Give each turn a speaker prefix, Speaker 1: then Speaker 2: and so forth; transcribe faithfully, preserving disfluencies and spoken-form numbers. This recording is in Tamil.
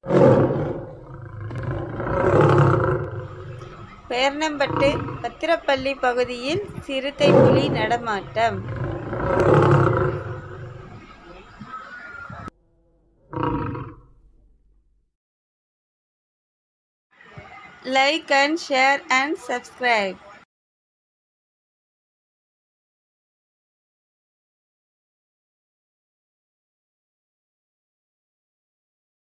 Speaker 1: பேரணம்பட்டு பத்திரப்பள்ளி பகுதியில் சிறுத்தை புலி நடமாட்டம். Like and share and subscribe.